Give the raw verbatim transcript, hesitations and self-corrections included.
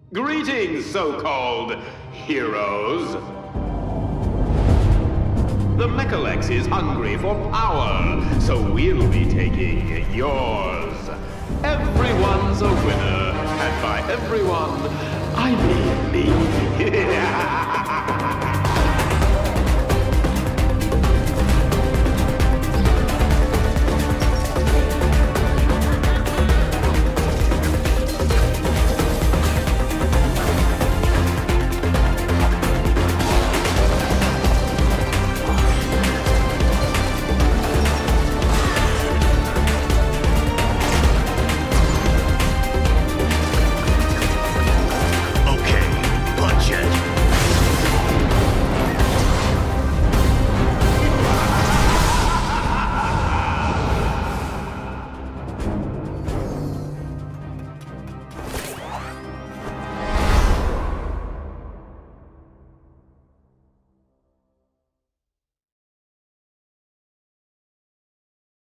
Greetings, so-called heroes. The Mechalex is hungry for power, so we'll be taking yours. Everyone's a winner, and by everyone, I mean me.